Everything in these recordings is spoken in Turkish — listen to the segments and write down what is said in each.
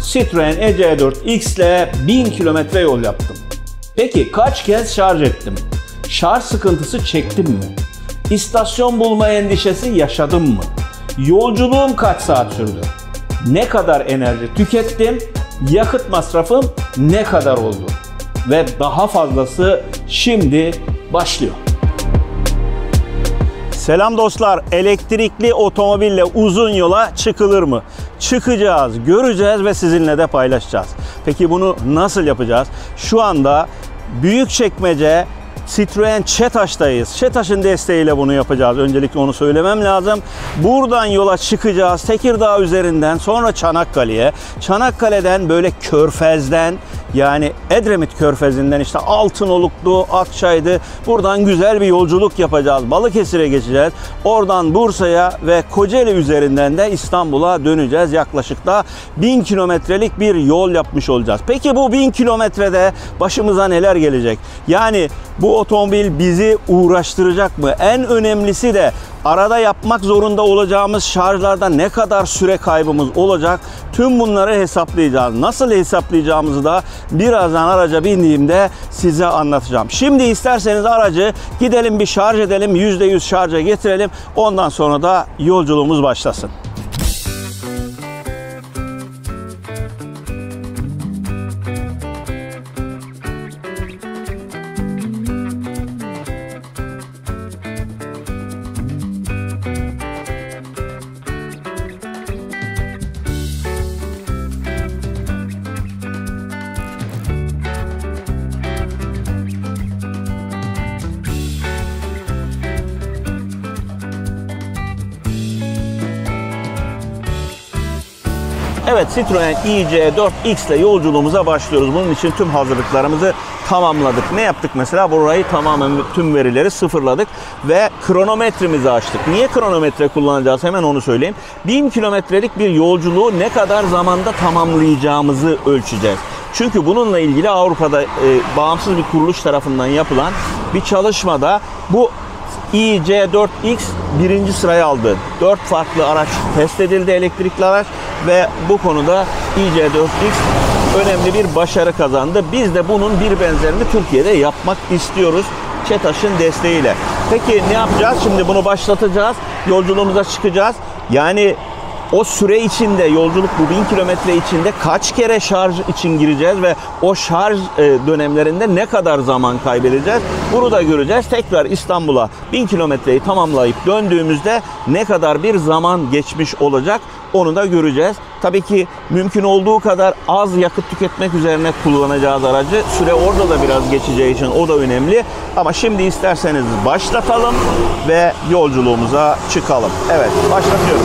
Citroen EC4X ile 1000 kilometre yol yaptım. Peki kaç kez şarj ettim? Şarj sıkıntısı çektim mi? İstasyon bulma endişesi yaşadım mı? Yolculuğum kaç saat sürdü? Ne kadar enerji tükettim? Yakıt masrafım ne kadar oldu? Ve daha fazlası şimdi başlıyor. Selam dostlar. Elektrikli otomobille uzun yola çıkılır mı? Çıkacağız, göreceğiz ve sizinle de paylaşacağız. Peki bunu nasıl yapacağız? Şu anda Büyükçekmece Citroen ÇETAŞ'tayız. ÇETAŞ'ın desteğiyle bunu yapacağız. Öncelikle onu söylemem lazım. Buradan yola çıkacağız. Tekirdağ üzerinden sonra Çanakkale'ye. Çanakkale'den böyle Körfez'den, yani Edremit Körfezi'nden işte Altınoluk'tu, Akçay'dı. Buradan güzel bir yolculuk yapacağız. Balıkesir'e geçeceğiz. Oradan Bursa'ya ve Kocaeli üzerinden de İstanbul'a döneceğiz. Yaklaşık da 1000 kilometrelik bir yol yapmış olacağız. Peki bu 1000 kilometrede başımıza neler gelecek? Yani bu otomobil bizi uğraştıracak mı? En önemlisi de arada yapmak zorunda olacağımız şarjlarda ne kadar süre kaybımız olacak? Tüm bunları hesaplayacağız. Nasıl hesaplayacağımızı da birazdan araca bindiğimde size anlatacağım. Şimdi isterseniz aracı gidelim bir şarj edelim, %100 şarja getirelim. Ondan sonra da yolculuğumuz başlasın. Evet, Citroen EC4X ile yolculuğumuza başlıyoruz. Bunun için tüm hazırlıklarımızı tamamladık. Ne yaptık mesela? Burayı tamamen tüm verileri sıfırladık ve kronometremizi açtık. Niye kronometre kullanacağız? Hemen onu söyleyeyim. 1000 kilometrelik bir yolculuğu ne kadar zamanda tamamlayacağımızı ölçeceğiz. Çünkü bununla ilgili Avrupa'da bağımsız bir kuruluş tarafından yapılan bir çalışmada bu EC4X birinci sırayı aldı. 4 farklı araç test edildi, elektrikli araç, ve bu konuda EC4X önemli bir başarı kazandı. Biz de bunun bir benzerini Türkiye'de yapmak istiyoruz ÇETAŞ'ın desteğiyle. Peki ne yapacağız? Şimdi bunu başlatacağız, yolculuğumuza çıkacağız. Yani o süre içinde, yolculuk bu 1000 kilometre içinde kaç kere şarj için gireceğiz ve o şarj dönemlerinde ne kadar zaman kaybedeceğiz? Bunu da göreceğiz. Tekrar İstanbul'a 1000 kilometreyi tamamlayıp döndüğümüzde ne kadar bir zaman geçmiş olacak? Onu da göreceğiz. Tabii ki mümkün olduğu kadar az yakıt tüketmek üzerine kullanacağız aracı. Süre orada da biraz geçeceği için o da önemli. Ama şimdi isterseniz başlatalım ve yolculuğumuza çıkalım. Evet, başlatıyorum.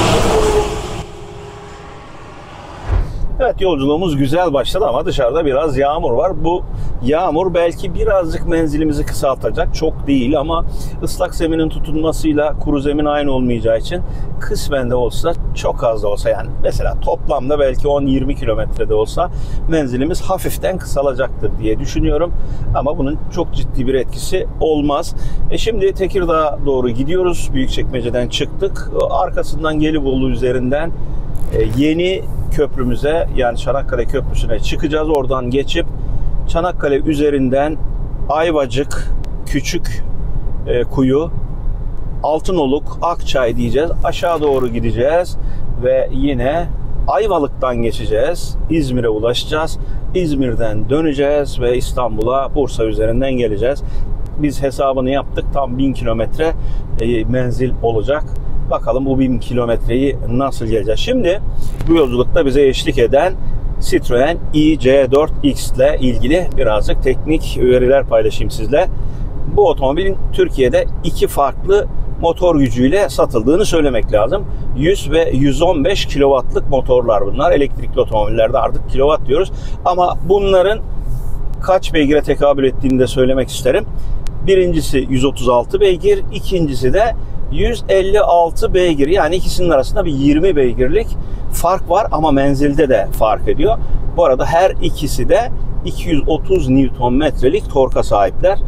Evet, yolculuğumuz güzel başladı ama dışarıda biraz yağmur var. Bu yağmur belki birazcık menzilimizi kısaltacak. Çok değil ama ıslak zeminin tutunmasıyla kuru zemin aynı olmayacağı için kısmen de olsa, çok az da olsa, yani mesela toplamda belki 10-20 kilometrede olsa menzilimiz hafiften kısalacaktır diye düşünüyorum. Ama bunun çok ciddi bir etkisi olmaz. Şimdi Tekirdağ'a doğru gidiyoruz. Büyükçekmece'den çıktık. Arkasından Gelibolu üzerinden yeni köprümüze, yani Çanakkale Köprüsü'ne çıkacağız. Oradan geçip Çanakkale üzerinden Ayvacık, Küçükkuyu, Altınoluk, Akçay diyeceğiz. Aşağı doğru gideceğiz ve yine Ayvalık'tan geçeceğiz. İzmir'e ulaşacağız. İzmir'den döneceğiz ve İstanbul'a Bursa üzerinden geleceğiz. Biz hesabını yaptık. Tam 1000 kilometre menzil olacak. Bakalım bu 1000 kilometreyi nasıl geleceğiz. Şimdi bu yolculukta bize eşlik eden Citroen EC4X ile ilgili birazcık teknik veriler paylaşayım sizle. Bu otomobilin Türkiye'de iki farklı motor gücüyle satıldığını söylemek lazım. 100 ve 115 kW'lık motorlar bunlar. Elektrikli otomobillerde artık kilowatt diyoruz. Ama bunların kaç beygire tekabül ettiğini de söylemek isterim. Birincisi 136 beygir, ikincisi de 156 beygir. Yani ikisinin arasında bir 20 beygirlik fark var ama menzilde de fark ediyor. Bu arada her ikisi de 230 Nm'lik torka sahipler.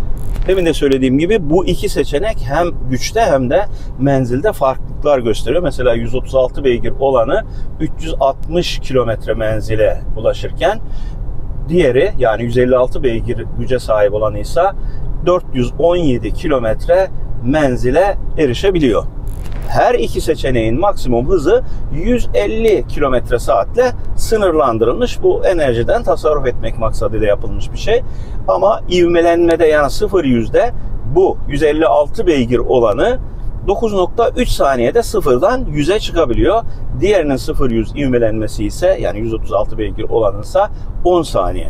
Demin de söylediğim gibi bu iki seçenek hem güçte hem de menzilde farklılıklar gösteriyor. Mesela 136 beygir olanı 360 kilometre menzile ulaşırken diğeri yani 156 beygir güce sahip olanı ise 417 kilometre menzile erişebiliyor. Her iki seçeneğin maksimum hızı 150 km saatle sınırlandırılmış. Bu enerjiden tasarruf etmek maksadıyla yapılmış bir şey. Ama ivmelenmede yani 0-100'de bu 156 beygir olanı 9.3 saniyede sıfırdan 100'e çıkabiliyor. Diğerinin 0-100 ivmelenmesi ise yani 136 beygir olanınsa 10 saniye.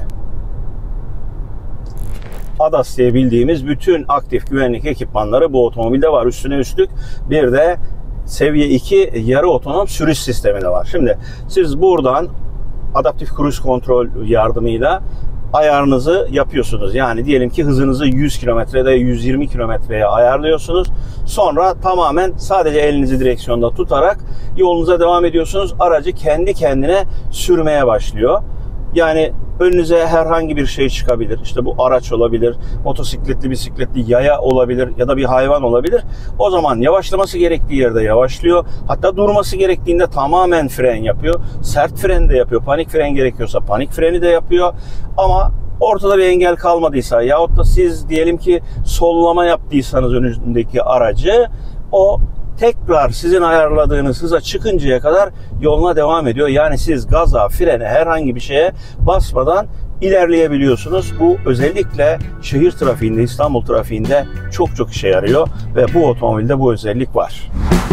ADAS diye bildiğimiz bütün aktif güvenlik ekipmanları bu otomobilde var. Üstüne üstlük bir de seviye 2 yarı otonom sürüş sistemi de var. Şimdi siz buradan adaptif cruise kontrol yardımıyla ayarınızı yapıyorsunuz. Yani diyelim ki hızınızı 100 kilometrede 120 kilometreye ayarlıyorsunuz. Sonra tamamen sadece elinizi direksiyonda tutarak yolunuza devam ediyorsunuz. Aracı kendi kendine sürmeye başlıyor. Yani önünüze herhangi bir şey çıkabilir. İşte bu araç olabilir, motosikletli, bisikletli, yaya olabilir ya da bir hayvan olabilir. O zaman yavaşlaması gerektiği yerde yavaşlıyor. Hatta durması gerektiğinde tamamen fren yapıyor. Sert fren de yapıyor. Panik fren gerekiyorsa panik freni de yapıyor. Ama ortada bir engel kalmadıysa yahut da siz diyelim ki sollama yaptıysanız önündeki aracı, o tekrar sizin ayarladığınız hıza çıkıncaya kadar yoluna devam ediyor. Yani siz gaza, frene, herhangi bir şeye basmadan ilerleyebiliyorsunuz. Bu özellikle şehir trafiğinde, İstanbul trafiğinde çok işe yarıyor ve bu otomobilde bu özellik var.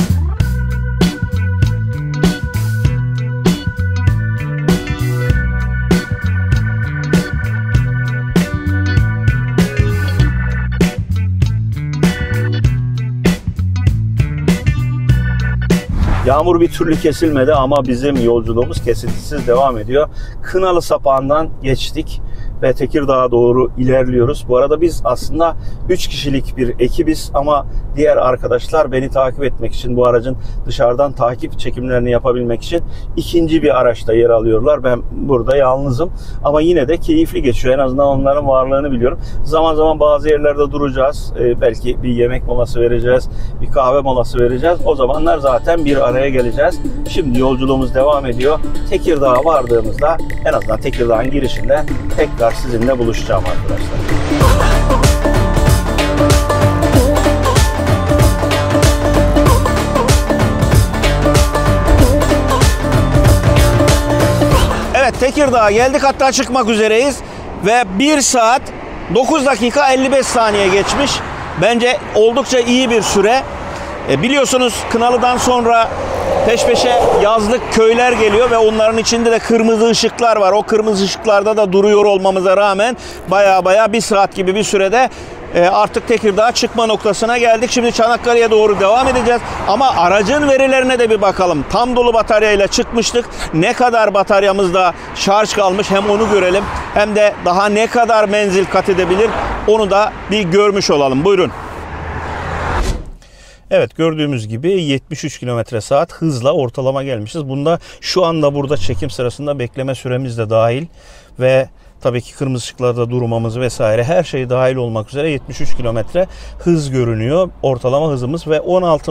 Yağmur bir türlü kesilmedi ama bizim yolculuğumuz kesintisiz devam ediyor. Kınalı sapağından geçtik ve Tekirdağ'a doğru ilerliyoruz. Bu arada biz aslında 3 kişilik bir ekibiz ama diğer arkadaşlar beni takip etmek için, bu aracın dışarıdan takip çekimlerini yapabilmek için ikinci bir araçta yer alıyorlar. Ben burada yalnızım ama yine de keyifli geçiyor. En azından onların varlığını biliyorum. Zaman zaman bazı yerlerde duracağız. Belki bir yemek molası vereceğiz, bir kahve molası vereceğiz. O zamanlar zaten bir araya geleceğiz. Şimdi yolculuğumuz devam ediyor. Tekirdağ'a vardığımızda, en azından Tekirdağ'ın girişinde tekrar sizinle buluşacağım arkadaşlar. Evet, Tekirdağ'a geldik, hatta çıkmak üzereyiz ve 1 saat 9 dakika 55 saniye geçmiş. Bence oldukça iyi bir süre. Biliyorsunuz Kınalı'dan sonra peş peşe yazlık köyler geliyor ve onların içinde de kırmızı ışıklar var. O kırmızı ışıklarda da duruyor olmamıza rağmen baya 1 saat gibi bir sürede artık Tekirdağ'a çıkma noktasına geldik. Şimdi Çanakkale'ye doğru devam edeceğiz. Ama aracın verilerine de bir bakalım. Tam dolu bataryayla çıkmıştık. Ne kadar bataryamızda şarj kalmış hem onu görelim. Hem de daha ne kadar menzil kat edebilir onu da bir görmüş olalım. Buyurun. Evet, gördüğümüz gibi 73 km/saat hızla ortalama gelmişiz. Bunda şu anda burada çekim sırasında bekleme süremiz de dahil ve tabii ki kırmızı ışıklarda durmamız vesaire her şey dahil olmak üzere 73 km hız görünüyor. Ortalama hızımız ve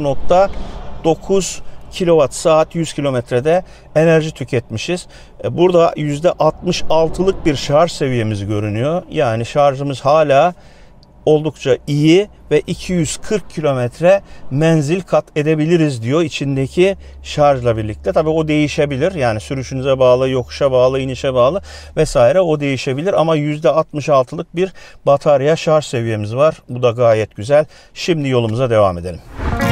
16.9 kWh 100 kilometrede enerji tüketmişiz. Burada %66'lık bir şarj seviyemiz görünüyor. Yani şarjımız hala oldukça iyi ve 240 kilometre menzil kat edebiliriz diyor içindeki şarjla birlikte. Tabii o değişebilir. Yani sürüşünüze bağlı, yokuşa bağlı, inişe bağlı vesaire o değişebilir. Ama %66'lık bir batarya şarj seviyemiz var. Bu da gayet güzel. Şimdi yolumuza devam edelim.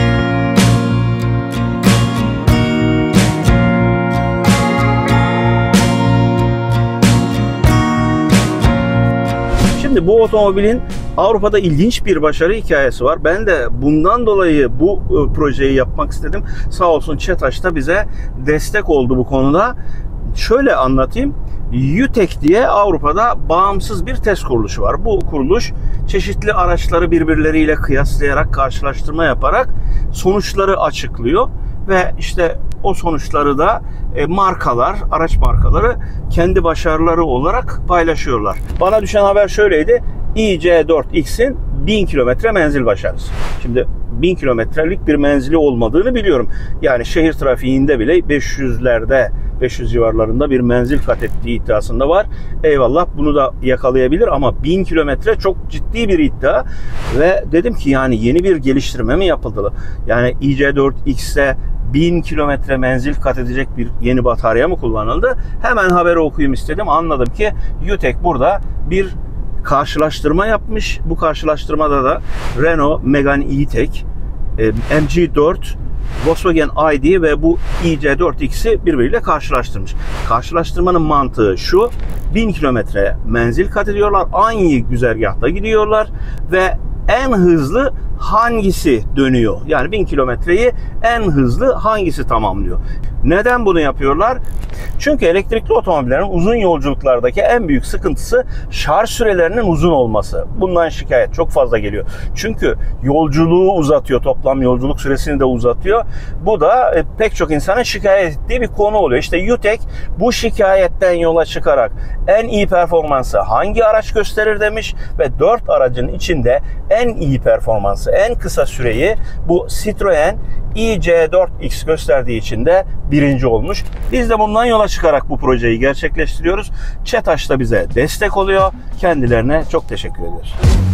Şimdi bu otomobilin Avrupa'da ilginç bir başarı hikayesi var. Ben de bundan dolayı bu projeyi yapmak istedim. Sağ olsun ÇETAŞ da bize destek oldu bu konuda. Şöyle anlatayım. UTEC diye Avrupa'da bağımsız bir test kuruluşu var. Bu kuruluş çeşitli araçları birbirleriyle kıyaslayarak, karşılaştırma yaparak sonuçları açıklıyor. Ve işte o sonuçları da markalar, araç markaları kendi başarıları olarak paylaşıyorlar. Bana düşen haber şöyleydi. i4X'in 1000 kilometre menzil başarısı. Şimdi 1000 kilometrelik bir menzili olmadığını biliyorum. Yani şehir trafiğinde bile 500'lerde, 500 civarlarında bir menzil kat ettiği iddiasında var. Eyvallah, bunu da yakalayabilir ama 1000 kilometre çok ciddi bir iddia. Ve dedim ki yani yeni bir geliştirme mi yapıldı? Yani iC4X'te 1000 kilometre menzil kat edecek bir yeni batarya mı kullanıldı? Hemen haberi okuyayım istedim. Anladım ki UTEC burada bir karşılaştırma yapmış. Bu karşılaştırmada da Renault Megane E-Tech, MG4, Volkswagen ID ve bu iC4X'i birbiriyle karşılaştırmış. Karşılaştırmanın mantığı şu: 1000 kilometre menzil kat ediyorlar, aynı güzergahta gidiyorlar ve en hızlı hangisi dönüyor? Yani 1000 kilometreyi en hızlı hangisi tamamlıyor? Neden bunu yapıyorlar? Çünkü elektrikli otomobillerin uzun yolculuklardaki en büyük sıkıntısı şarj sürelerinin uzun olması. Bundan şikayet çok fazla geliyor. Çünkü yolculuğu uzatıyor, toplam yolculuk süresini de uzatıyor. Bu da pek çok insanın şikayet ettiği bir konu oluyor. İşte UTEC bu şikayetten yola çıkarak en iyi performansı hangi araç gösterir demiş ve 4 aracın içinde en iyi performansı, en kısa süreyi bu Citroen iC4X gösterdiği için de birinci olmuş. Biz de bundan yola çıkarak bu projeyi gerçekleştiriyoruz. ÇETAŞ da bize destek oluyor. Kendilerine çok teşekkür ediyoruz.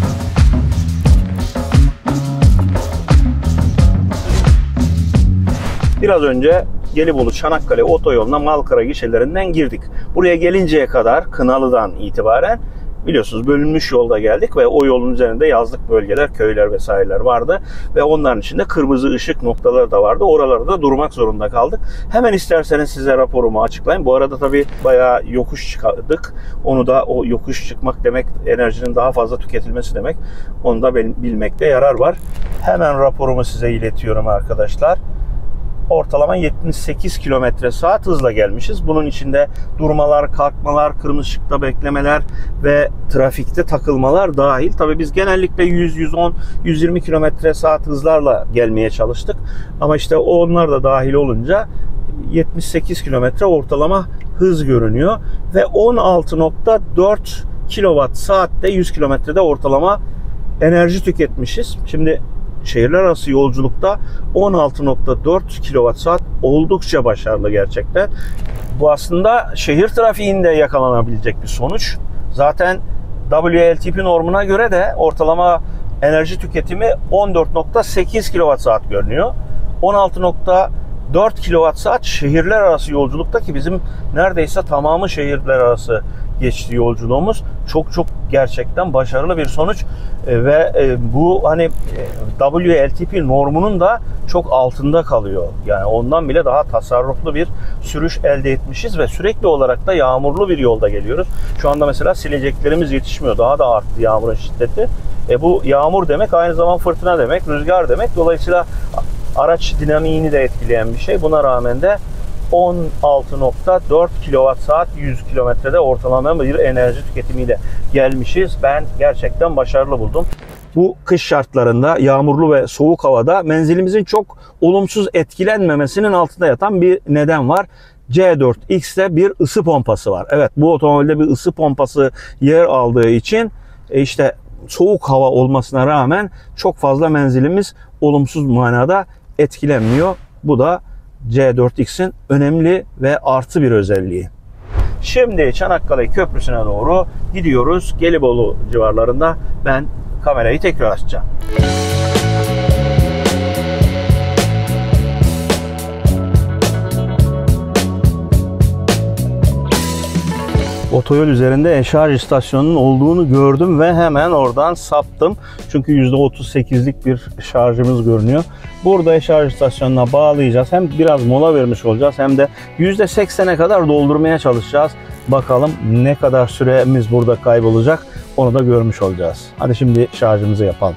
Biraz önce Gelibolu-Çanakkale otoyoluna Malkara gişelerinden girdik. Buraya gelinceye kadar Kınalı'dan itibaren biliyorsunuz bölünmüş yolda geldik ve o yolun üzerinde yazlık bölgeler, köyler vesaireler vardı. Ve onların içinde kırmızı ışık noktaları da vardı. Oralarda durmak zorunda kaldık. Hemen isterseniz size raporumu açıklayayım. Bu arada tabii bayağı yokuş çıktık. Onu da, o yokuş çıkmak demek enerjinin daha fazla tüketilmesi demek. Onu da bilmekte yarar var. Hemen raporumu size iletiyorum arkadaşlar. Ortalama 78 km/saat hızla gelmişiz. Bunun içinde durmalar, kalkmalar, kırmızı ışıkta beklemeler ve trafikte takılmalar dahil. Tabii biz genellikle 100, 110, 120 km/saat hızlarla gelmeye çalıştık. Ama işte onlar da dahil olunca 78 km ortalama hız görünüyor. Ve 16.4 kWh 100 kilometrede ortalama enerji tüketmişiz. Şimdi şehirler arası yolculukta 16.4 kWh oldukça başarılı gerçekten. Bu aslında şehir trafiğinde yakalanabilecek bir sonuç. Zaten WLTP normuna göre de ortalama enerji tüketimi 14.8 kWh görünüyor. 16.4 kWh şehirler arası yolculukta, ki bizim neredeyse tamamı şehirler arası geçti yolculuğumuz. Çok gerçekten başarılı bir sonuç ve bu hani WLTP normunun da çok altında kalıyor. Yani ondan bile daha tasarruflu bir sürüş elde etmişiz ve sürekli olarak da yağmurlu bir yolda geliyoruz. Şu anda mesela sileceklerimiz yetişmiyor. Daha da arttı yağmurun şiddeti. Bu yağmur demek aynı zamanda fırtına demek, rüzgar demek. Dolayısıyla araç dinamiğini de etkileyen bir şey. Buna rağmen de 16.4 kWh 100 kilometrede ortalama bir enerji tüketimiyle gelmişiz. Ben gerçekten başarılı buldum. Bu kış şartlarında, yağmurlu ve soğuk havada menzilimizin çok olumsuz etkilenmemesinin altında yatan bir neden var. C4X'te bir ısı pompası var. Evet, bu otomobilde bir ısı pompası yer aldığı için işte soğuk hava olmasına rağmen çok fazla menzilimiz olumsuz manada etkilenmiyor. Bu da C4X'in önemli ve artı bir özelliği. Şimdi Çanakkale Köprüsü'ne doğru gidiyoruz. Gelibolu civarlarında ben kamerayı tekrar açacağım. Otoyol üzerinde e-şarj istasyonunun olduğunu gördüm ve hemen oradan saptım. Çünkü %38'lik bir şarjımız görünüyor. Burada e-şarj istasyonuna bağlayacağız. Hem biraz mola vermiş olacağız hem de %80'e kadar doldurmaya çalışacağız. Bakalım ne kadar süremiz burada kaybolacak, onu da görmüş olacağız. Hadi şimdi şarjımızı yapalım.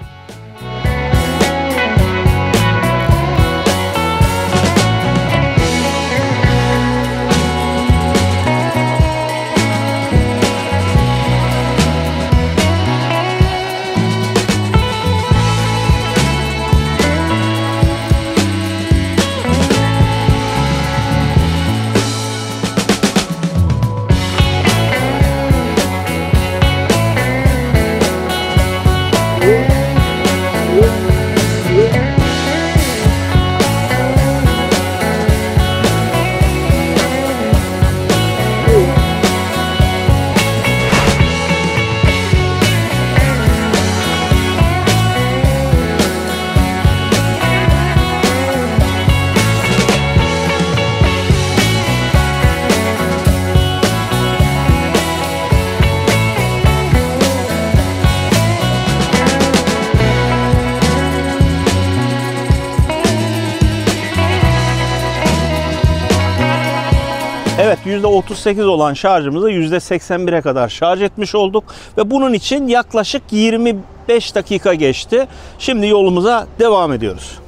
%38 olan şarjımızı %81'e kadar şarj etmiş olduk. Ve bunun için yaklaşık 25 dakika geçti. Şimdi yolumuza devam ediyoruz.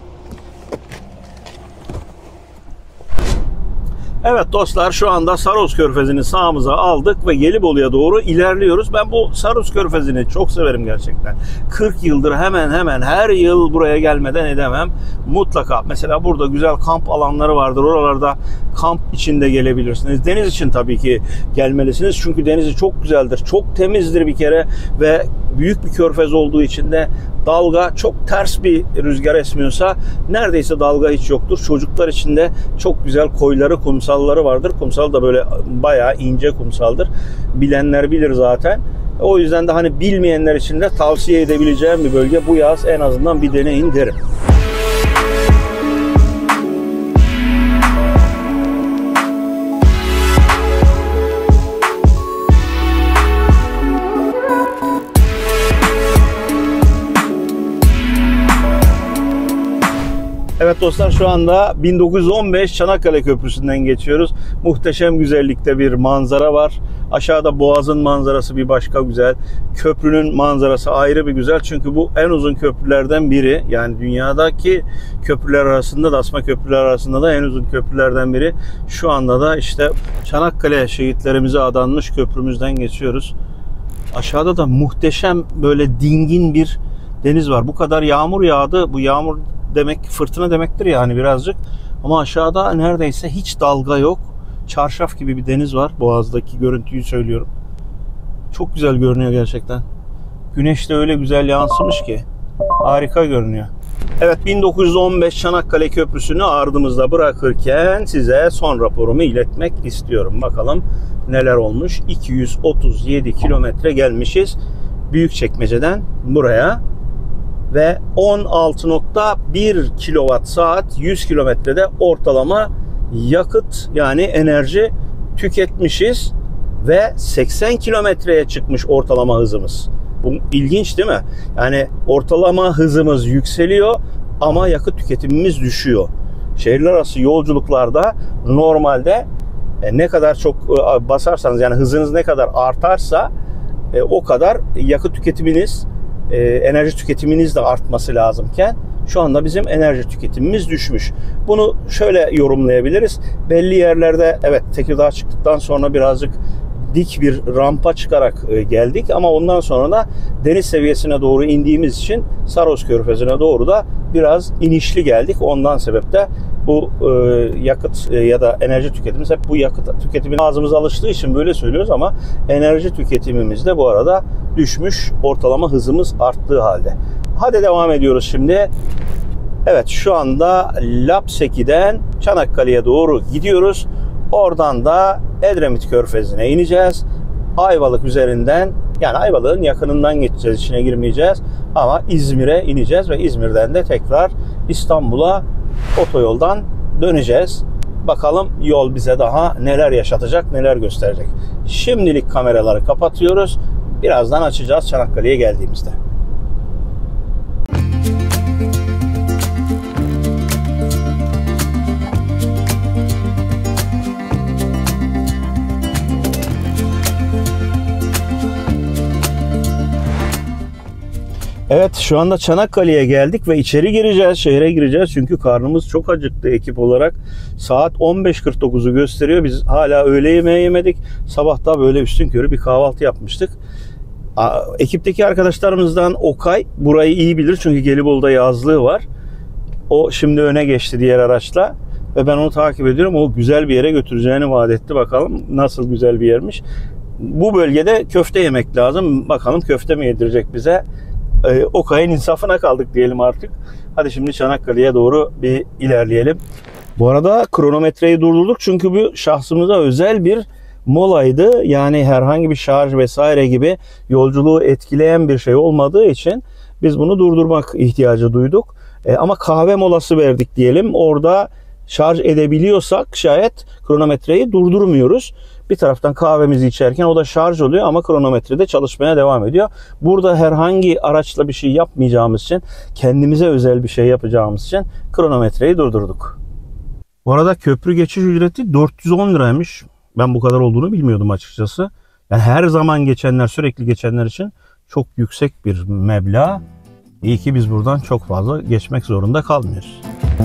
Evet dostlar, şu anda Saros Körfezi'ni sağımıza aldık ve Gelibolu'ya doğru ilerliyoruz. Ben bu Saros Körfezi'ni çok severim gerçekten. 40 yıldır hemen hemen her yıl buraya gelmeden edemem. Mutlaka mesela burada güzel kamp alanları vardır. Oralarda kamp içinde gelebilirsiniz. Deniz için tabii ki gelmelisiniz. Çünkü denizi çok güzeldir. Çok temizdir bir kere ve büyük bir körfez olduğu için de dalga çok ters bir rüzgar esmiyorsa neredeyse dalga hiç yoktur. Çocuklar için de çok güzel koyları, kumsalları vardır. Kumsal da böyle bayağı ince kumsaldır. Bilenler bilir zaten. O yüzden de hani bilmeyenler için de tavsiye edebileceğim bir bölge. Bu yaz en azından bir deneyin derim. Evet dostlar, şu anda 1915 Çanakkale Köprüsü'nden geçiyoruz. Muhteşem güzellikte bir manzara var. Aşağıda Boğaz'ın manzarası bir başka güzel. Köprünün manzarası ayrı bir güzel. Çünkü bu en uzun köprülerden biri. Yani dünyadaki köprüler arasında da, asma köprüler arasında da en uzun köprülerden biri. Şu anda da işte Çanakkale şehitlerimize adanmış köprümüzden geçiyoruz. Aşağıda da muhteşem böyle dingin bir deniz var. Bu kadar yağmur yağdı. Bu yağmur demek fırtına demektir yani birazcık. Ama aşağıda neredeyse hiç dalga yok. Çarşaf gibi bir deniz var. Boğaz'daki görüntüyü söylüyorum. Çok güzel görünüyor gerçekten. Güneş de öyle güzel yansımış ki. Harika görünüyor. Evet, 1915 Çanakkale Köprüsü'nü ardımızda bırakırken size son raporumu iletmek istiyorum. Bakalım neler olmuş. 237 kilometre gelmişiz Büyükçekmece'den buraya. Ve 16.1 kilowatt saat 100 kilometrede ortalama yakıt yani enerji tüketmişiz ve 80 kilometreye çıkmış ortalama hızımız. Bu ilginç değil mi? Yani ortalama hızımız yükseliyor ama yakıt tüketimimiz düşüyor. Şehirler arası yolculuklarda normalde ne kadar çok basarsanız, yani hızınız ne kadar artarsa o kadar yakıt tüketiminiz, enerji tüketiminiz de artması lazımken şu anda bizim enerji tüketimimiz düşmüş. Bunu şöyle yorumlayabiliriz. Belli yerlerde evet, Tekirdağ çıktıktan sonra birazcık dik bir rampa çıkarak geldik ama ondan sonra da deniz seviyesine doğru indiğimiz için Saros Körfezi'ne doğru da biraz inişli geldik. Ondan sebep de bu yakıt ya da enerji tüketimimiz hep bu yakıt tüketimine ağzımız alıştığı için böyle söylüyoruz ama enerji tüketimimiz de bu arada düşmüş, ortalama hızımız arttığı halde. Hadi devam ediyoruz şimdi. Evet, şu anda Lapseki'den Çanakkale'ye doğru gidiyoruz. Oradan da Edremit Körfezi'ne ineceğiz. Ayvalık üzerinden, yani Ayvalık'ın yakınından geçeceğiz, içine girmeyeceğiz. Ama İzmir'e ineceğiz ve İzmir'den de tekrar İstanbul'a otoyoldan döneceğiz. Bakalım yol bize daha neler yaşatacak, neler gösterecek. Şimdilik kameraları kapatıyoruz. Birazdan açacağız Çanakkale'ye geldiğimizde. Evet, şu anda Çanakkale'ye geldik ve içeri gireceğiz, şehre gireceğiz. Çünkü karnımız çok acıktı ekip olarak. Saat 15.49'u gösteriyor. Biz hala öğle yemeği yemedik. Sabah da böyle üstünkörü bir kahvaltı yapmıştık. Ekipteki arkadaşlarımızdan Okay burayı iyi bilir çünkü Gelibolu'da yazlığı var. O şimdi öne geçti diğer araçla ve ben onu takip ediyorum. O güzel bir yere götüreceğini vaat etti. Bakalım nasıl güzel bir yermiş. Bu bölgede köfte yemek lazım. Bakalım köfte mi yedirecek bize? Okay'ın insafına kaldık diyelim artık. Hadi şimdi Çanakkale'ye doğru bir ilerleyelim. Bu arada kronometreyi durdurduk çünkü bu şahsımıza özel bir molaydı. Yani herhangi bir şarj vesaire gibi yolculuğu etkileyen bir şey olmadığı için biz bunu durdurmak ihtiyacı duyduk. Ama kahve molası verdik diyelim. Orada şarj edebiliyorsak şayet kronometreyi durdurmuyoruz. Bir taraftan kahvemizi içerken o da şarj oluyor ama kronometrede çalışmaya devam ediyor. Burada herhangi araçla bir şey yapmayacağımız için, kendimize özel bir şey yapacağımız için kronometreyi durdurduk. Bu arada köprü geçiş ücreti 410 liraymış. Ben bu kadar olduğunu bilmiyordum açıkçası. Yani her zaman geçenler, sürekli geçenler için çok yüksek bir meblağ. İyi ki biz buradan çok fazla geçmek zorunda kalmıyoruz.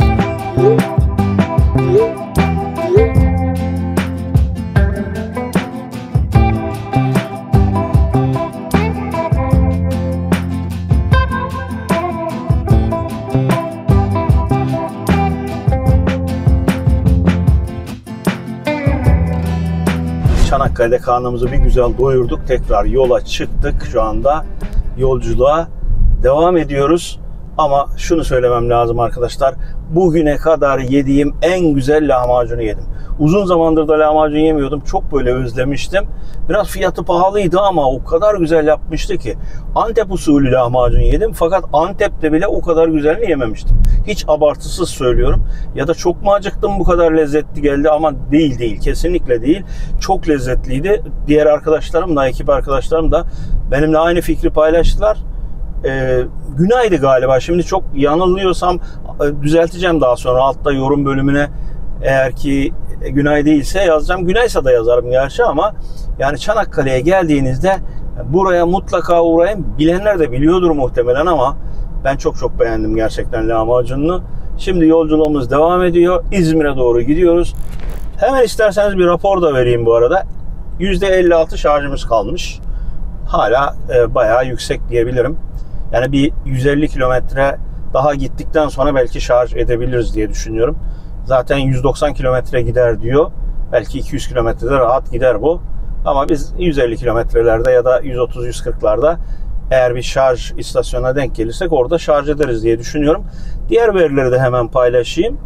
Çanakkale'de karnımızı bir güzel doyurduk. Tekrar yola çıktık. Şu anda yolculuğa devam ediyoruz. Ama şunu söylemem lazım arkadaşlar. Bugüne kadar yediğim en güzel lahmacunu yedim. Uzun zamandır da lahmacun yemiyordum. Çok böyle özlemiştim. Biraz fiyatı pahalıydı ama o kadar güzel yapmıştı ki. Antep usulü lahmacun yedim. Fakat Antep'te bile o kadar güzelini yememiştim. Hiç abartısız söylüyorum. Ya da çok mu acıktım bu kadar lezzetli geldi ama değil. Kesinlikle değil. çok lezzetliydi. Diğer arkadaşlarım da, ekip arkadaşlarım da benimle aynı fikri paylaştılar. Günay'dı galiba. Şimdi çok yanılıyorsam düzelteceğim daha sonra altta yorum bölümüne, eğer ki Günay değilse yazacağım. Günaysa da yazarım gerçi ama yani Çanakkale'ye geldiğinizde buraya mutlaka uğrayın. Bilenler de biliyordur muhtemelen ama ben çok beğendim gerçekten lahmacununu. Şimdi yolculuğumuz devam ediyor. İzmir'e doğru gidiyoruz. Hemen isterseniz bir rapor da vereyim bu arada. %56 şarjımız kalmış. Hala bayağı yüksek diyebilirim. Yani bir 150 kilometre daha gittikten sonra belki şarj edebiliriz diye düşünüyorum. Zaten 190 kilometre gider diyor. Belki 200 kilometrede rahat gider bu. Ama biz 150 kilometrelerde ya da 130-140'larda eğer bir şarj istasyonuna denk gelirsek orada şarj ederiz diye düşünüyorum. Diğer verileri de hemen paylaşayım.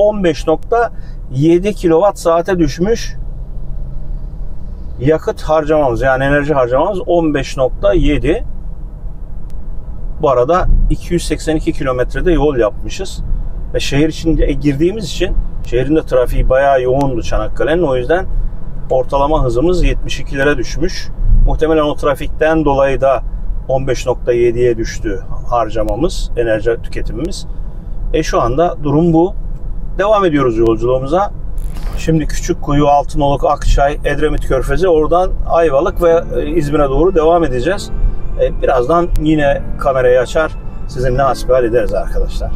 15.7 kilowatt saate düşmüş yakıt harcamamız, yani enerji harcamamız 15.7. Bu arada 282 kilometrede yol yapmışız. Ve şehir içinde girdiğimiz için şehrin de trafiği bayağı yoğundu Çanakkale'nin. O yüzden ortalama hızımız 72'lere düşmüş. Muhtemelen o trafikten dolayı da 15.7'ye düştü harcamamız, enerji tüketimimiz. Şu anda durum bu. Devam ediyoruz yolculuğumuza. Şimdi Küçükkuyu, Altınoluk, Akçay, Edremit Körfezi, oradan Ayvalık ve İzmir'e doğru devam edeceğiz. Birazdan yine kamerayı açar, sizinle hasbihal ederiz arkadaşlar.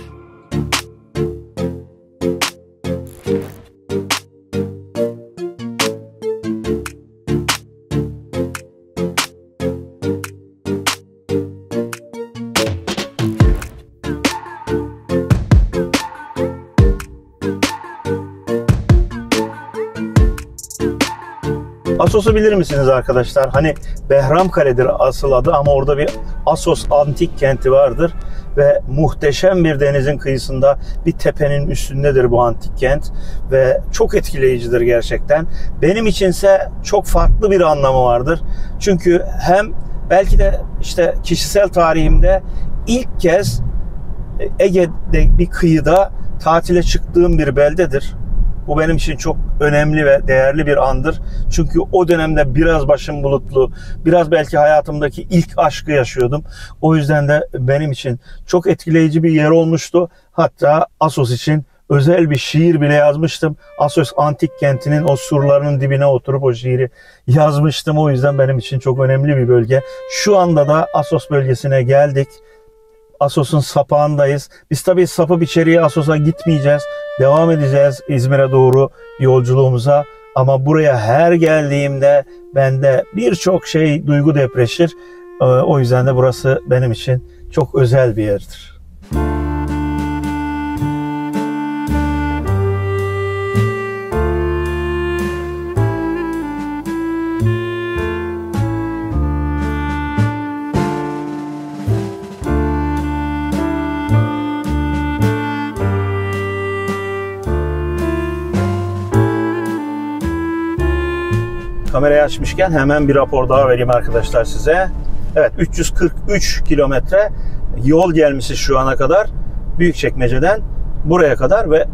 Assos'u bilir misiniz arkadaşlar? Hani Behramkale'dir asıl adı ama orada bir Assos antik kenti vardır ve muhteşem bir denizin kıyısında bir tepenin üstündedir bu antik kent ve çok etkileyicidir gerçekten. Benim içinse çok farklı bir anlamı vardır. Çünkü hem belki de işte kişisel tarihimde ilk kez Ege'de bir kıyıda tatile çıktığım bir beldedir. Bu benim için çok önemli ve değerli bir andır. Çünkü o dönemde biraz başım bulutlu, biraz belki hayatımdaki ilk aşkı yaşıyordum. O yüzden de benim için çok etkileyici bir yer olmuştu. Hatta Assos için özel bir şiir bile yazmıştım. Assos antik kentinin o surlarının dibine oturup o şiiri yazmıştım. O yüzden benim için çok önemli bir bölge. Şu anda da Assos bölgesine geldik. Assos'un sapağındayız. Biz tabii sapıp içeriye Assos'a gitmeyeceğiz. Devam edeceğiz İzmir'e doğru yolculuğumuza. Ama buraya her geldiğimde bende birçok şey duygu depreşir. O yüzden de burası benim için çok özel bir yerdir. Kamerayı açmışken hemen bir rapor daha vereyim arkadaşlar size. Evet, 343 kilometre yol gelmişiz şu ana kadar. Büyükçekmece'den buraya kadar ve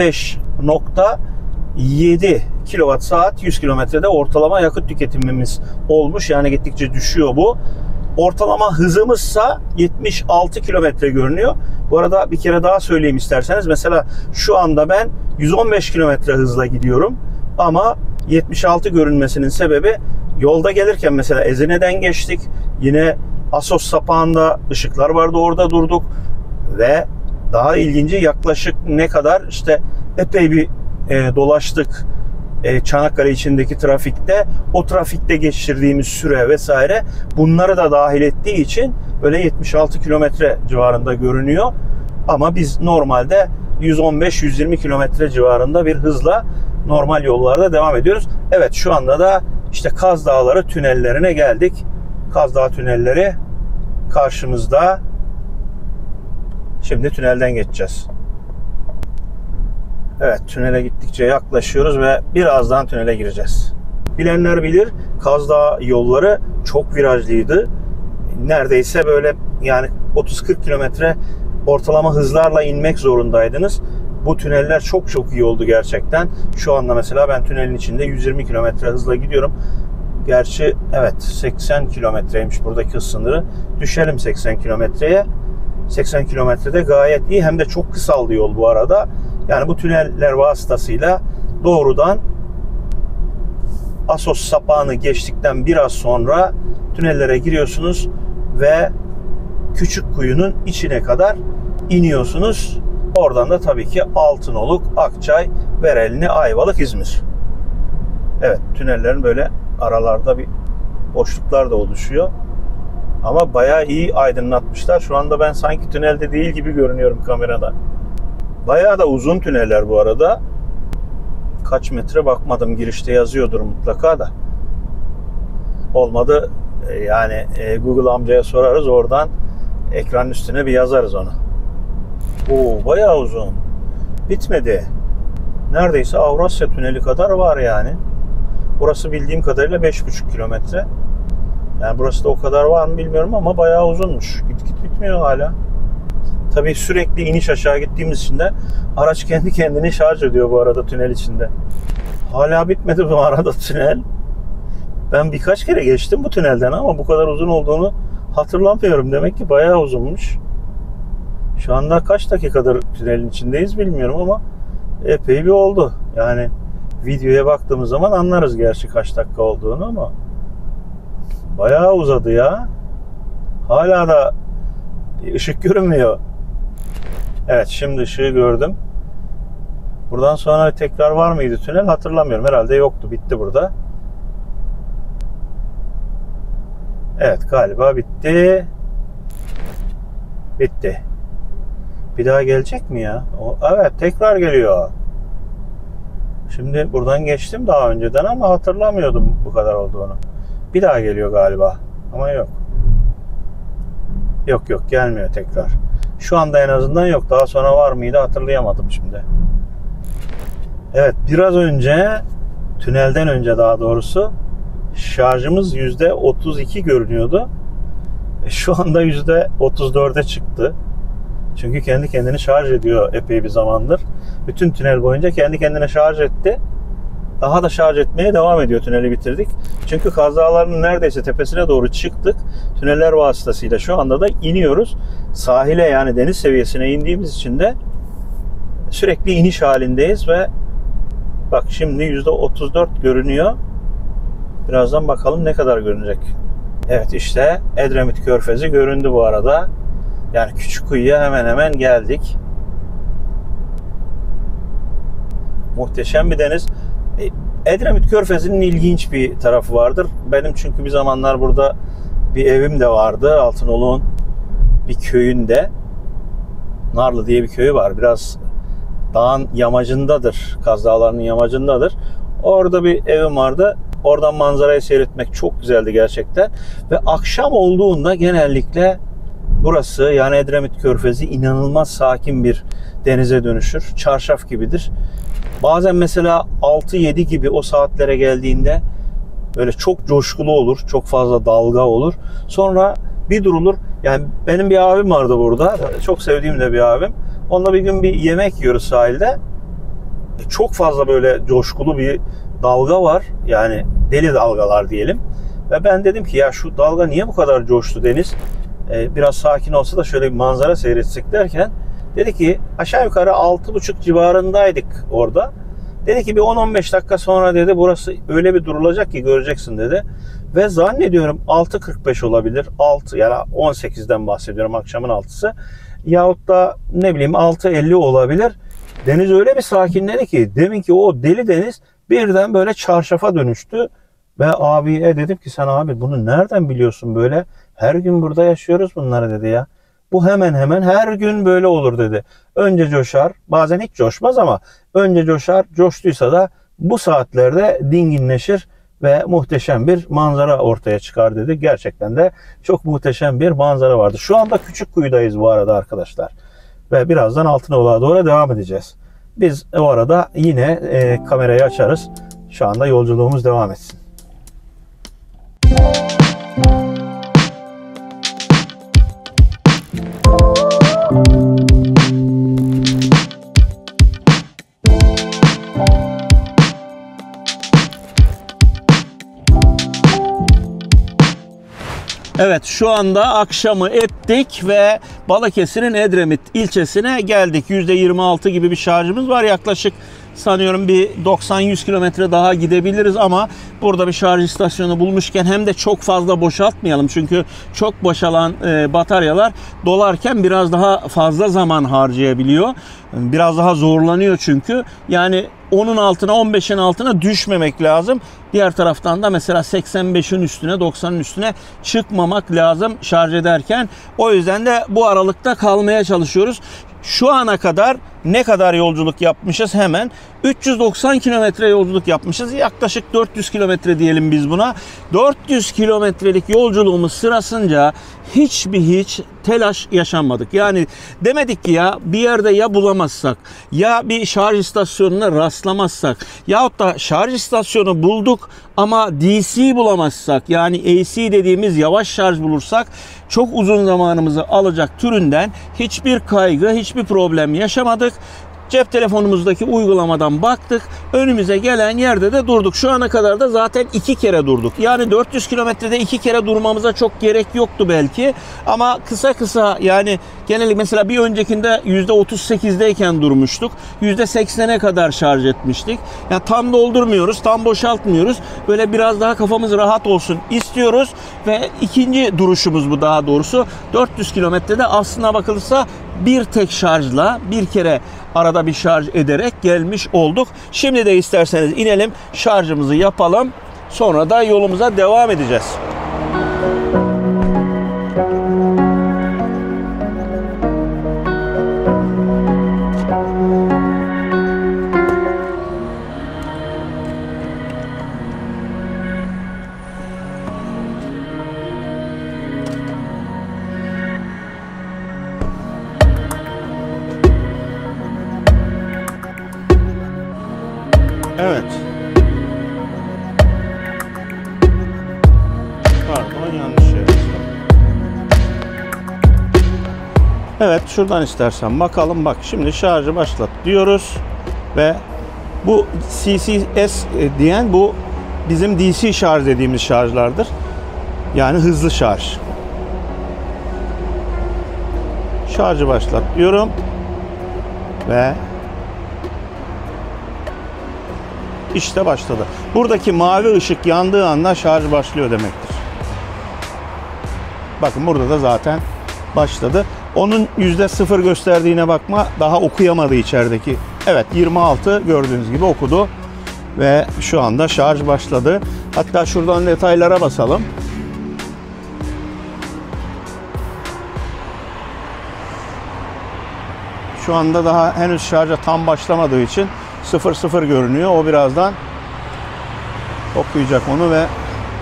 15.7 kilowatt saat 100 kilometrede ortalama yakıt tüketimimiz olmuş. Yani gittikçe düşüyor bu. Ortalama hızımızsa 76 kilometre görünüyor. Bu arada bir kere daha söyleyeyim isterseniz. Mesela şu anda ben 115 kilometre hızla gidiyorum. Ama 76 görünmesinin sebebi yolda gelirken mesela Ezine'den geçtik. Yine Assos sapağında ışıklar vardı, orada durduk. Ve daha ilginci, yaklaşık ne kadar işte epey bir dolaştık Çanakkale içindeki trafikte. O trafikte geçirdiğimiz süre vesaire bunları da dahil ettiği için böyle 76 kilometre civarında görünüyor. Ama biz normalde 115-120 kilometre civarında bir hızla normal yollarda devam ediyoruz. Evet, şu anda da işte Kaz Dağları tünellerine geldik. Kaz Dağı tünelleri karşımızda. Şimdi tünelden geçeceğiz. Evet, tünele gittikçe yaklaşıyoruz ve birazdan tünele gireceğiz. Bilenler bilir, Kaz Dağı yolları çok virajlıydı. Neredeyse böyle yani 30-40 kilometre ortalama hızlarla inmek zorundaydınız. Bu tüneller çok iyi oldu gerçekten. Şu anda mesela ben tünelin içinde 120 kilometre hızla gidiyorum. Gerçi evet 80 kilometreymiş buradaki hız sınırı. Düşelim 80 kilometreye. 80 kilometrede gayet iyi. Hem de çok kısaldı yol bu arada. Yani bu tüneller vasıtasıyla doğrudan Assos sapağını geçtikten biraz sonra tünellere giriyorsunuz ve Küçükkuyu'nun içine kadar iniyorsunuz. Oradan da tabii ki Altınoluk, Akçay, Berelini, Ayvalık, İzmir. Evet, tünellerin böyle aralarda bir boşluklar da oluşuyor. Ama bayağı iyi aydınlatmışlar. Şu anda ben sanki tünelde değil gibi görünüyorum kamerada. Bayağı da uzun tüneller bu arada. Kaç metre bakmadım. Girişte yazıyordur mutlaka da. Olmadı yani Google amcaya sorarız. Oradan ekranın üstüne bir yazarız onu. Oo, bayağı uzun. Bitmedi. Neredeyse Avrasya Tüneli kadar var yani. Burası bildiğim kadarıyla 5,5 kilometre. Yani burası da o kadar var mı bilmiyorum ama bayağı uzunmuş. Git bitmiyor hala. Tabii sürekli iniş aşağı gittiğimiz için de araç kendi kendini şarj ediyor bu arada tünel içinde. Hala bitmedi bu arada tünel. Ben birkaç kere geçtim bu tünelden ama bu kadar uzun olduğunu hatırlamıyorum. Demek ki bayağı uzunmuş. Şu anda kaç dakikadır tünelin içindeyiz bilmiyorum ama epey bir oldu. Yani videoya baktığımız zaman anlarız gerçi kaç dakika olduğunu ama bayağı uzadı ya. Hala da ışık görünmüyor. Evet, şimdi ışığı gördüm. Buradan sonra tekrar var mıydı tünel hatırlamıyorum. Herhalde yoktu. Bitti burada. Evet, galiba bitti. Bitti. Bir daha gelecek mi ya? Evet, tekrar geliyor. Şimdi buradan geçtim daha önceden ama hatırlamıyordum bu kadar olduğunu. Bir daha geliyor galiba. Ama yok. Yok gelmiyor tekrar. Şu anda en azından yok. Daha sonra var mıydı hatırlayamadım şimdi. Evet, biraz önce tünelden önce daha doğrusu şarjımız %32 görünüyordu. Şu anda %34'e çıktı. Çünkü kendi kendini şarj ediyor epey bir zamandır. Bütün tünel boyunca kendi kendine şarj etti. Daha da şarj etmeye devam ediyor, tüneli bitirdik. Çünkü Kaz Dağları'nın neredeyse tepesine doğru çıktık. Tüneller vasıtasıyla şu anda da iniyoruz. Sahile yani deniz seviyesine indiğimiz için de sürekli iniş halindeyiz ve bak şimdi %34 görünüyor. Birazdan bakalım ne kadar görünecek. Evet, işte Edremit Körfezi göründü bu arada. Yani Küçükkuyu'ya hemen hemen geldik. Muhteşem bir deniz. Edremit Körfezi'nin ilginç bir tarafı vardır. Benim çünkü bir zamanlar burada bir evim de vardı. Altınoluk'un bir köyünde. Narlı diye bir köyü var. Biraz dağın yamacındadır. Kaz Dağları'nın yamacındadır. Orada bir evim vardı. Oradan manzarayı seyretmek çok güzeldi gerçekten. Ve akşam olduğunda genellikle burası yani Edremit Körfezi inanılmaz sakin bir denize dönüşür. Çarşaf gibidir. Bazen mesela 6-7 gibi o saatlere geldiğinde böyle çok coşkulu olur. Çok fazla dalga olur. Sonra bir durulur. Yani benim bir abim vardı burada. Çok sevdiğim de bir abim. Onunla bir gün bir yemek yiyoruz sahilde. Çok fazla böyle coşkulu bir dalga var. Yani deli dalgalar diyelim. Ve ben dedim ki ya şu dalga niye bu kadar coştu deniz? Biraz sakin olsa da şöyle bir manzara seyretsek derken dedi ki aşağı yukarı 6,5 civarındaydık orada. Dedi ki bir 10-15 dakika sonra dedi burası öyle bir durulacak ki göreceksin dedi. Ve zannediyorum 6.45 olabilir. 6 yani 18'den bahsediyorum, akşamın 6'sı. Yahut da ne bileyim 6.50 olabilir. Deniz öyle bir sakinledi ki deminki o deli deniz birden böyle çarşafa dönüştü. Ve abiye dedim ki sen abi bunu nereden biliyorsun böyle? Her gün burada yaşıyoruz bunları dedi ya. Bu hemen hemen her gün böyle olur dedi. Önce coşar, bazen hiç coşmaz ama önce coşar, coştuysa da bu saatlerde dinginleşir ve muhteşem bir manzara ortaya çıkar dedi. Gerçekten de çok muhteşem bir manzara vardı. Şu anda Küçükkuyu'dayız bu arada arkadaşlar. Ve birazdan Altınoluk'a doğru devam edeceğiz. Biz o arada yine kamerayı açarız. Şu anda yolculuğumuz devam etsin. Evet, şu anda akşamı ettik ve Balıkesir'in Edremit ilçesine geldik. %26 gibi bir şarjımız var. Yaklaşık sanıyorum bir 90-100 kilometre daha gidebiliriz ama burada bir şarj istasyonu bulmuşken hem de çok fazla boşaltmayalım. Çünkü çok boşalan bataryalar dolarken biraz daha fazla zaman harcayabiliyor. Biraz daha zorlanıyor çünkü. Yani 10'un altına 15'in altına düşmemek lazım. Diğer taraftan da mesela 85'in üstüne 90'ın üstüne çıkmamak lazım şarj ederken. O yüzden de bu aralıkta kalmaya çalışıyoruz. Şu ana kadar ne kadar yolculuk yapmışız hemen? 390 kilometre yolculuk yapmışız. Yaklaşık 400 kilometre diyelim biz buna. 400 kilometrelik yolculuğumuz sırasınca hiç telaş yaşanmadık. Yani demedik ki ya bir yerde ya bulamazsak, ya bir şarj istasyonuna rastlamazsak, yahut da şarj istasyonu bulduk ama DC bulamazsak, yani AC dediğimiz yavaş şarj bulursak çok uzun zamanımızı alacak türünden hiçbir kaygı, hiçbir problem yaşamadık. Cep telefonumuzdaki uygulamadan baktık. Önümüze gelen yerde de durduk. Şu ana kadar da zaten 2 kere durduk. Yani 400 kilometrede 2 kere durmamıza çok gerek yoktu belki. Ama kısa yani genellikle mesela bir öncekinde %38'deyken durmuştuk. %80'e kadar şarj etmiştik. Yani tam doldurmuyoruz, tam boşaltmıyoruz. Böyle biraz daha kafamız rahat olsun istiyoruz. Ve ikinci duruşumuz bu daha doğrusu. 400 kilometrede aslına bakılırsa bir tek şarjla bir kere arada bir şarj ederek gelmiş olduk. Şimdi de isterseniz inelim, şarjımızı yapalım. Sonra da yolumuza devam edeceğiz. Evet. Pardon, yanlış yer. Evet, şuradan istersen bakalım. Bak şimdi şarjı başlat diyoruz ve bu CCS diyen bu bizim DC şarj dediğimiz şarjlardır. Yani hızlı şarj. Şarjı başlat diyorum ve İşte başladı. Buradaki mavi ışık yandığı anda şarj başlıyor demektir. Bakın burada da zaten başladı. Onun %0 gösterdiğine bakma, daha okuyamadı içerideki. Evet, 26 gördüğünüz gibi okudu ve şu anda şarj başladı. Hatta şuradan detaylara basalım. Şu anda daha henüz şarja tam başlamadığı için 0 görünüyor. O birazdan okuyacak onu ve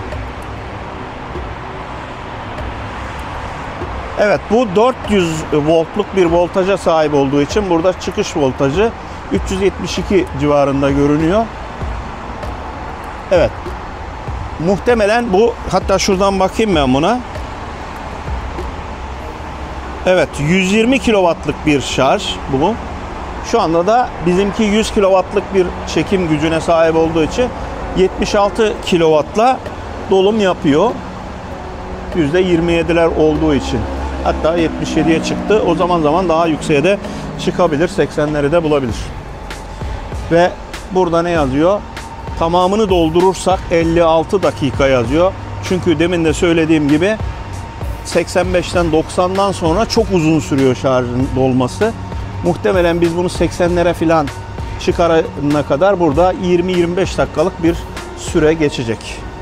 evet, bu 400 voltluk bir voltaja sahip olduğu için burada çıkış voltajı 372 civarında görünüyor. Evet. Muhtemelen bu, hatta şuradan bakayım ben buna. Evet, 120 kW'lık bir şarj bu. Şu anda da bizimki 100 kW'lık bir çekim gücüne sahip olduğu için 76 kW'la dolum yapıyor. %27'ler olduğu için. Hatta 77'ye çıktı. O zaman daha yükseğe de çıkabilir. 80'leri de bulabilir. Ve burada ne yazıyor? Tamamını doldurursak 56 dakika yazıyor. Çünkü demin de söylediğim gibi 85'ten 90'dan sonra çok uzun sürüyor şarjın dolması. Muhtemelen biz bunu 80'lere falan çıkarana kadar burada 20-25 dakikalık bir süre geçecek.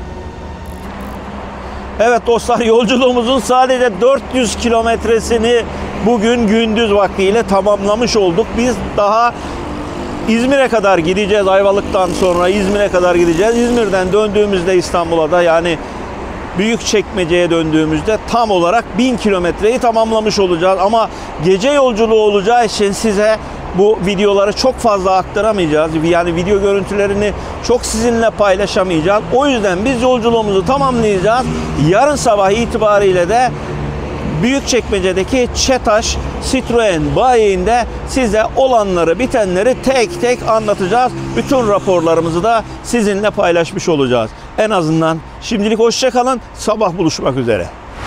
Evet dostlar, yolculuğumuzun sadece 400 kilometresini bugün gündüz vaktiyle tamamlamış olduk. Biz daha İzmir'e kadar gideceğiz. Ayvalık'tan sonra İzmir'e kadar gideceğiz. İzmir'den döndüğümüzde İstanbul'a da, yani Büyükçekmece'ye döndüğümüzde tam olarak 1000 kilometreyi tamamlamış olacağız. Ama gece yolculuğu olacağı için size bu videoları çok fazla aktaramayacağız. Yani video görüntülerini çok sizinle paylaşamayacağız. O yüzden biz yolculuğumuzu tamamlayacağız. Yarın sabah itibariyle de Büyükçekmece'deki ÇETAŞ Citroen bayiinde size olanları, bitenleri tek tek anlatacağız. Bütün raporlarımızı da sizinle paylaşmış olacağız. En azından şimdilik hoşça kalın. Sabah buluşmak üzere.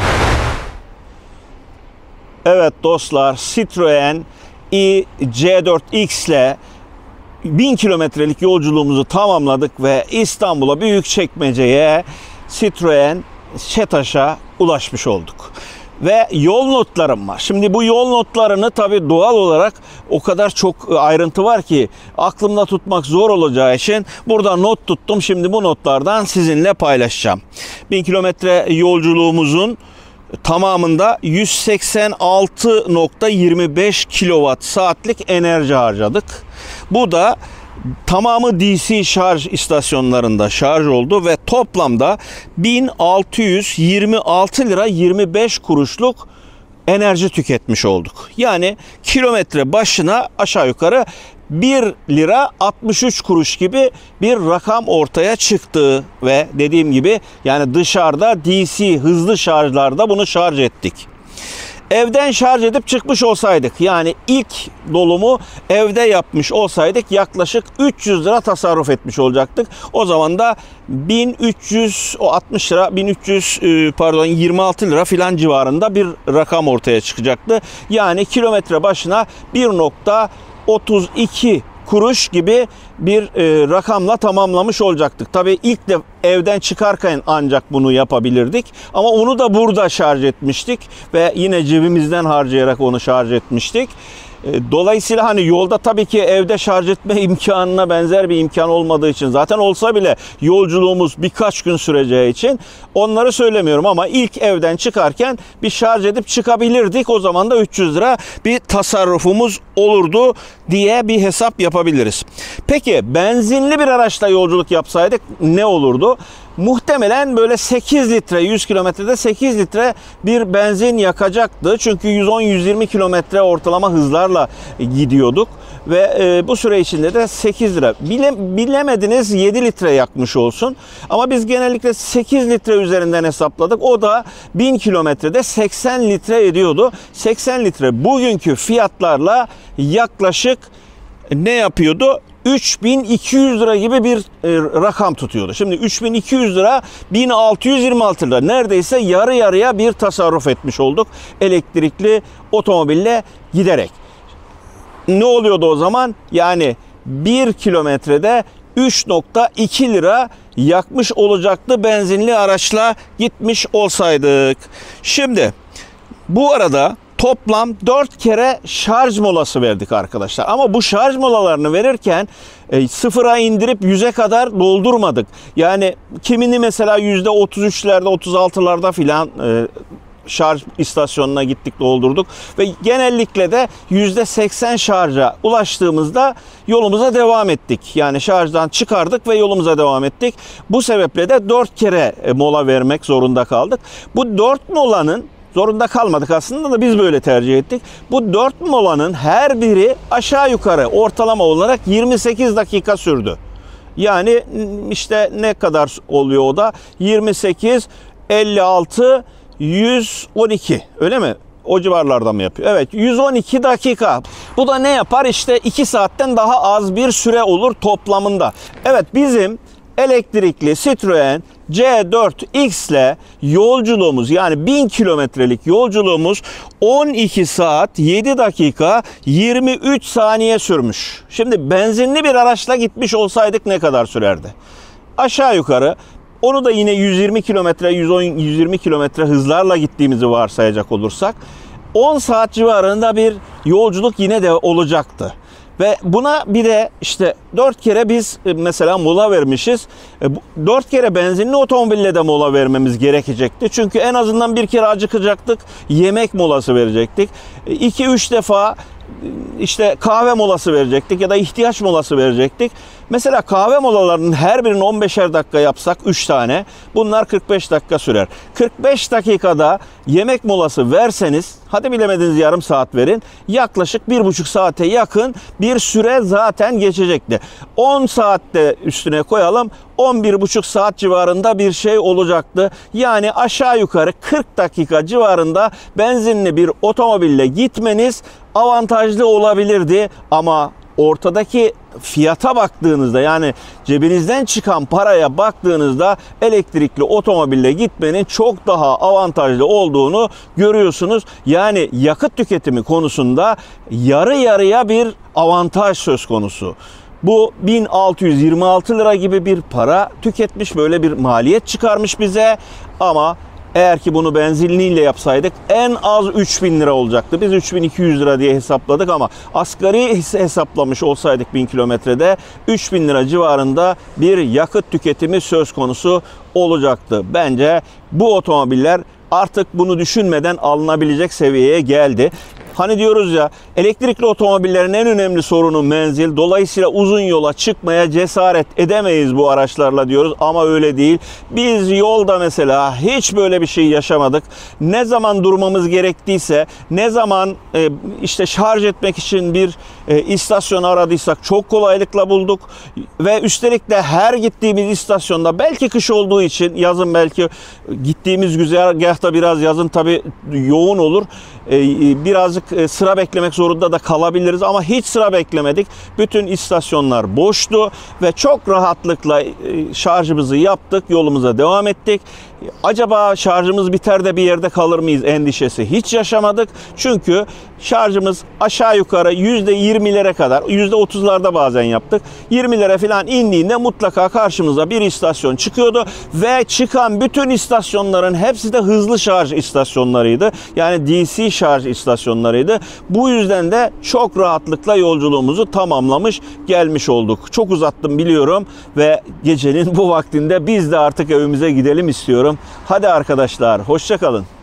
Evet dostlar, Citroen C4X ile 1000 kilometrelik yolculuğumuzu tamamladık ve İstanbul'a, Büyükçekmece'ye, Citroen ÇETAŞ'a ulaşmış olduk. Ve yol notlarım var. Şimdi bu yol notlarını tabii doğal olarak o kadar çok ayrıntı var ki aklımda tutmak zor olacağı için burada not tuttum. Şimdi bu notlardan sizinle paylaşacağım. 1000 kilometre yolculuğumuzun tamamında 186.25 kilowatt saatlik enerji harcadık. Bu da tamamı DC şarj istasyonlarında şarj oldu ve toplamda 1626 lira 25 kuruşluk enerji tüketmiş olduk. Yani kilometre başına aşağı yukarı 1 lira 63 kuruş gibi bir rakam ortaya çıktı ve dediğim gibi yani dışarıda DC hızlı şarjlarda bunu şarj ettik. Evden şarj edip çıkmış olsaydık, yani ilk dolumu evde yapmış olsaydık yaklaşık 300 lira tasarruf etmiş olacaktık. O zaman da 1360 lira, 26 lira filan civarında bir rakam ortaya çıkacaktı. Yani kilometre başına 1.32 kuruş gibi bir rakamla tamamlamış olacaktık. Tabii ilk de evden çıkarken ancak bunu yapabilirdik. Ama onu da burada şarj etmiştik ve yine cebimizden harcayarak onu şarj etmiştik. Dolayısıyla hani yolda tabii ki evde şarj etme imkanına benzer bir imkan olmadığı için, zaten olsa bile yolculuğumuz birkaç gün süreceği için onları söylemiyorum, ama ilk evden çıkarken bir şarj edip çıkabilirdik. O zaman da 300 lira bir tasarrufumuz olurdu diye bir hesap yapabiliriz. Peki benzinli bir araçla yolculuk yapsaydık ne olurdu? Muhtemelen böyle 8 litre, 100 kilometrede 8 litre bir benzin yakacaktı. Çünkü 110-120 kilometre ortalama hızlarla gidiyorduk. Ve bu süre içinde de 8 lira. Bilemediniz 7 litre yakmış olsun. Ama biz genellikle 8 litre üzerinden hesapladık. O da 1000 kilometrede 80 litre ediyordu. 80 litre bugünkü fiyatlarla yaklaşık ne yapıyordu? 3200 lira gibi bir rakam tutuyordu. Şimdi 3200 lira 1626 lira, neredeyse yarı yarıya bir tasarruf etmiş olduk elektrikli otomobille giderek. Ne oluyordu o zaman? Yani 1 kilometrede 3.2 lira yakmış olacaktı benzinli araçla gitmiş olsaydık. Şimdi bu arada toplam 4 kere şarj molası verdik arkadaşlar. Ama bu şarj molalarını verirken sıfıra indirip 100'e kadar doldurmadık. Yani kimini mesela %33'lerde, 36'larda filan şarj istasyonuna gittik, doldurduk. Ve genellikle de %80 şarja ulaştığımızda yolumuza devam ettik. Yani şarjdan çıkardık ve yolumuza devam ettik. Bu sebeple de 4 kere mola vermek zorunda kaldık. Bu 4 molanın, zorunda kalmadık aslında da biz böyle tercih ettik. Bu 4 molanın her biri aşağı yukarı ortalama olarak 28 dakika sürdü. Yani işte ne kadar oluyor o da? 28, 56, 112, öyle mi? O civarlarda mı yapıyor? Evet, 112 dakika. Bu da ne yapar? İşte 2 saatten daha az bir süre olur toplamında. Evet, bizim elektrikli Citroen C4X ile yolculuğumuz, yani 1000 kilometrelik yolculuğumuz 12 saat 7 dakika 23 saniye sürmüş. Şimdi benzinli bir araçla gitmiş olsaydık ne kadar sürerdi? Aşağı yukarı onu da yine 120 kilometre, 120 kilometre hızlarla gittiğimizi varsayacak olursak 10 saat civarında bir yolculuk yine de olacaktı. Ve buna bir de işte 4 kere biz mesela mola vermişiz. 4 kere benzinli otomobille de mola vermemiz gerekecekti. Çünkü en azından bir kere acıkacaktık, yemek molası verecektik. 2-3 defa işte kahve molası verecektik ya da ihtiyaç molası verecektik. Mesela kahve molalarının her birini 15'er dakika yapsak 3 tane, bunlar 45 dakika sürer. 45 dakikada yemek molası verseniz, hadi bilemediniz yarım saat verin, yaklaşık 1,5 saate yakın bir süre zaten geçecekti. 10 saatte üstüne koyalım, 11,5 saat civarında bir şey olacaktı. Yani aşağı yukarı 40 dakika civarında benzinli bir otomobille gitmeniz avantajlı olabilirdi ama ortadaki fiyata baktığınızda, yani cebinizden çıkan paraya baktığınızda elektrikli otomobille gitmenin çok daha avantajlı olduğunu görüyorsunuz. Yani yakıt tüketimi konusunda yarı yarıya bir avantaj söz konusu. Bu 1626 lira gibi bir para tüketmiş, böyle bir maliyet çıkarmış bize ama eğer ki bunu benzinliyle yapsaydık en az 3000 lira olacaktı. Biz 3200 lira diye hesapladık ama asgari hesaplamış olsaydık 1000 kilometrede 3000 lira civarında bir yakıt tüketimi söz konusu olacaktı. Bence bu otomobiller artık bunu düşünmeden alınabilecek seviyeye geldi. Hani diyoruz ya, elektrikli otomobillerin en önemli sorunu menzil. Dolayısıyla uzun yola çıkmaya cesaret edemeyiz bu araçlarla diyoruz ama öyle değil. Biz yolda mesela hiç böyle bir şey yaşamadık. Ne zaman durmamız gerektiyse, ne zaman işte şarj etmek için bir istasyon aradıysak çok kolaylıkla bulduk. Ve üstelik de her gittiğimiz istasyonda, belki kış olduğu için, yazın belki gittiğimiz güzergahta biraz yazın tabii yoğun olur. Birazcık sıra beklemek zorunda da kalabiliriz ama hiç sıra beklemedik. Bütün istasyonlar boştu ve çok rahatlıkla şarjımızı yaptık, yolumuza devam ettik. Acaba şarjımız biter de bir yerde kalır mıyız endişesi hiç yaşamadık. Çünkü şarjımız aşağı yukarı %20'lere kadar, %30'larda bazen yaptık. 20'lere falan indiğinde mutlaka karşımıza bir istasyon çıkıyordu ve çıkan bütün istasyonların hepsi de hızlı şarj istasyonlarıydı. Yani DC şarj istasyonlarıydı. Bu yüzden de çok rahatlıkla yolculuğumuzu tamamlamış gelmiş olduk. Çok uzattım biliyorum ve gecenin bu vaktinde biz de artık evimize gidelim istiyorum. Hadi arkadaşlar, hoşça kalın.